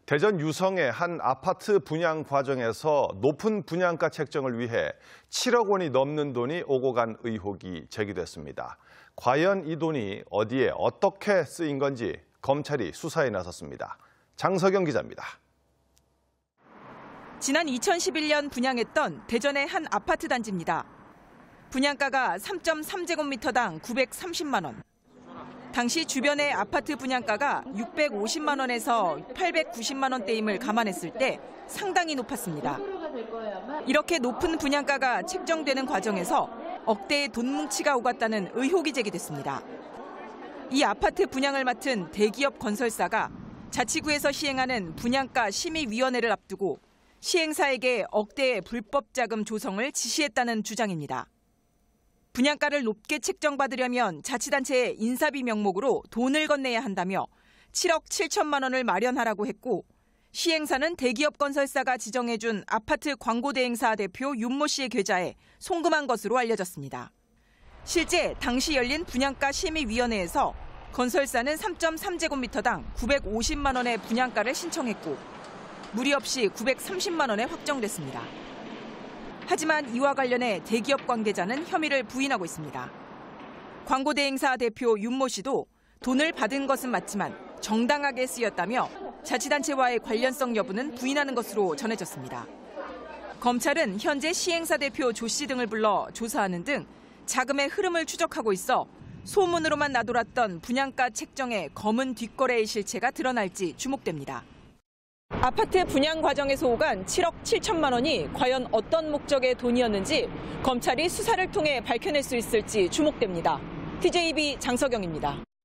대전 유성의 한 아파트 분양 과정에서 높은 분양가 책정을 위해 7억 원이 넘는 돈이 오고 간 의혹이 제기됐습니다. 과연 이 돈이 어디에 어떻게 쓰인 건지 검찰이 수사에 나섰습니다. 장석영 기자입니다. 지난 2011년 분양했던 대전의 한 아파트 단지입니다. 분양가가 3.3제곱미터당 930만 원. 당시 주변의 아파트 분양가가 650만 원에서 890만 원대임을 감안했을 때 상당히 높았습니다. 이렇게 높은 분양가가 책정되는 과정에서 억대의 돈 뭉치가 오갔다는 의혹이 제기됐습니다. 이 아파트 분양을 맡은 대기업 건설사가 자치구에서 시행하는 분양가 심의위원회를 앞두고 시행사에게 억대의 불법 자금 조성을 지시했다는 주장입니다. 분양가를 높게 책정받으려면 자치단체의 인사비 명목으로 돈을 건네야 한다며 7억 7천만 원을 마련하라고 했고, 시행사는 대기업 건설사가 지정해준 아파트 광고대행사 대표 윤모 씨의 계좌에 송금한 것으로 알려졌습니다. 실제 당시 열린 분양가 심의위원회에서 건설사는 3.3제곱미터당 950만 원의 분양가를 신청했고, 무리 없이 930만 원에 확정됐습니다. 하지만 이와 관련해 대기업 관계자는 혐의를 부인하고 있습니다. 광고대행사 대표 윤모 씨도 돈을 받은 것은 맞지만 정당하게 쓰였다며 자치단체와의 관련성 여부는 부인하는 것으로 전해졌습니다. 검찰은 현재 시행사 대표 조 씨 등을 불러 조사하는 등 자금의 흐름을 추적하고 있어 소문으로만 나돌았던 분양가 책정의 검은 뒷거래의 실체가 드러날지 주목됩니다. 아파트 분양 과정에서 오간 7억 7천만 원이 과연 어떤 목적의 돈이었는지 검찰이 수사를 통해 밝혀낼 수 있을지 주목됩니다. TJB 장석영입니다.